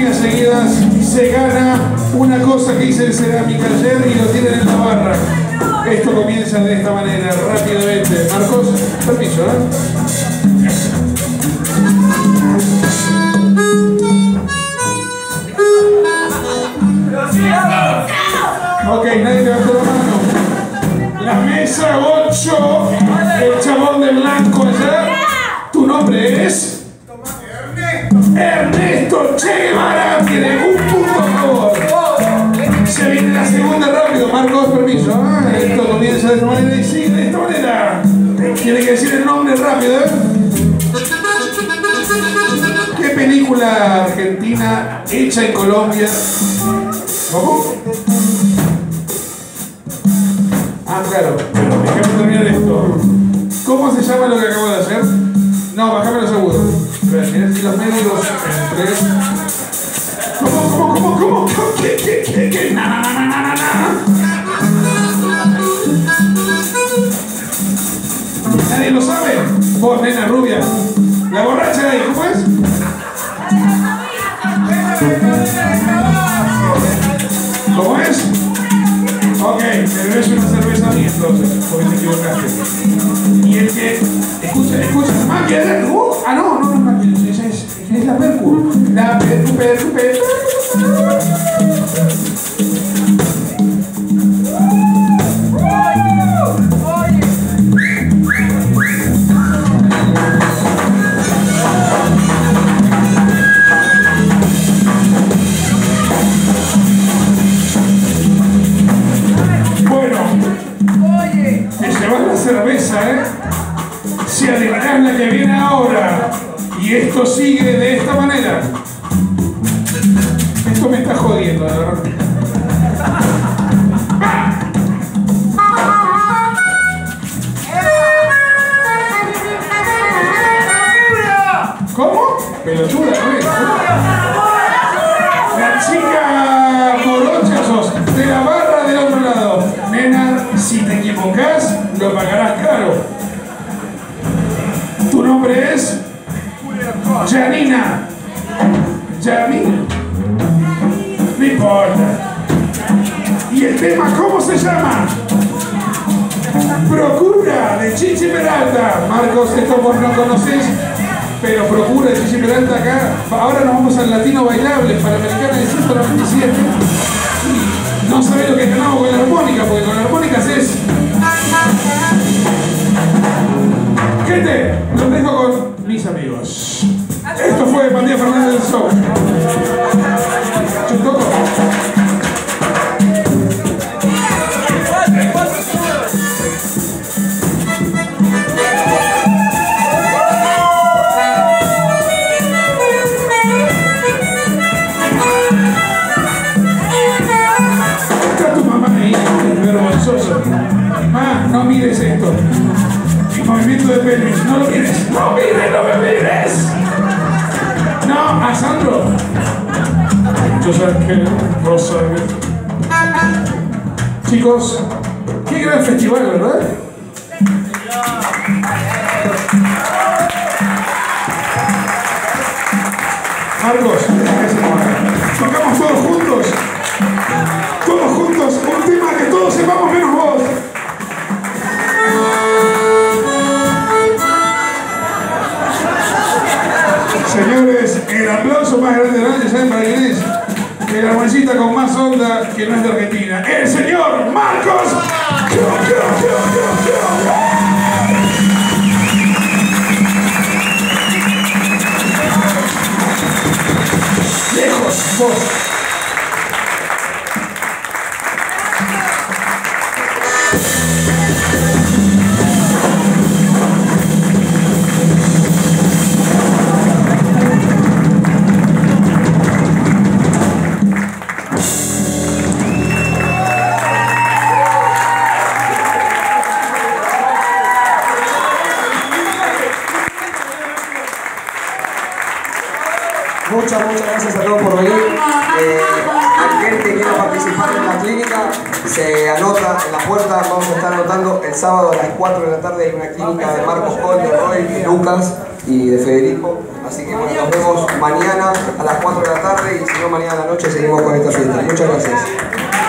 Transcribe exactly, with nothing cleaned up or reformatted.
días seguidas se gana una cosa que hice en cerámica ayer y lo tienen en la barra. Esto comienza de esta manera, rápidamente. Marcos, permiso, ¿eh? Ok, nadie levantó la mano. La mesa ocho, el chabón de blanco allá. ¿Tu nombre es? Ernesto Che Guevara, tiene un punto a favor. Se viene la segunda rápido, Marcos, permiso. Ah, esto comienza de esta manera y sigue de esta manera. Tiene que decir el nombre rápido, ¿eh? ¿Qué película argentina hecha en Colombia? ¿Cómo? Ah, claro, pero déjame terminar esto. ¿Cómo se llama lo que acabo de hacer? No, bájame los segundos. Gracias. Y los médicos. Tres. ¿Cómo, cómo, cómo, cómo? ¿Qué, qué, qué, qué? Na, na, na, na, na, na. ¿Nadie lo sabe? Vos, nena rubia. La borracha de ahí, ¿cómo es? ¿Cómo es? Ok, me bebes una cerveza a mí entonces, porque te equivocaste. Y el que, escucha, escucha, máquina, uh, ah no, no, no, máquina, esa es, es la Percu. La Percu, Percu, Percu. Cerveza, ¿eh? Si adivinás la que viene ahora y esto sigue de esta manera, esto me está jodiendo, la verdad. ¿Cómo? Pelotuda, ¿no es? La chica morocha sos, de la barra del otro lado. Nena, si te equivocás, lo pagarás caro. ¿Tu nombre es? Janina. Janina. No importa. ¿Y el tema cómo se llama? Procura, de Chichi Peralta. Marcos, esto vos no conocés, pero Procura, de Chichi Peralta acá. Ahora nos vamos al Latino Bailable, Panamericana de ciento noventa y siete. No sabés lo que ganamos con la armónica, porque con la armónica haces... Gente, los dejo con mis amigos. Esto fue Matías Fernández del Show. Chutoco. Está tu mamá ahí, vergonzoso. Ma, no mires esto. Movimiento de pene, no lo mires, no mires, no me mires. No, a Sandro. Yo sé que vos sabés. Chicos, qué gran festival, ¿verdad? Marcos, tocamos todos juntos. Todos juntos, un tema que todos sepamos menos vos. Señores, el aplauso más grande de la noche, ¿saben para quién es? El armonicista con más onda que no es de Argentina. ¡El señor Marcos! Lejos, vos. Muchas, muchas gracias a todos por venir. Eh, aquel que quiera participar en la clínica se anota en la puerta. Vamos a estar anotando el sábado a las cuatro de la tarde. Hay una clínica de Marcos Paul, de Roy, de Lucas y de Federico. Así que bueno, nos vemos mañana a las cuatro de la tarde y si no mañana a la noche seguimos con esta fiesta. Muchas gracias.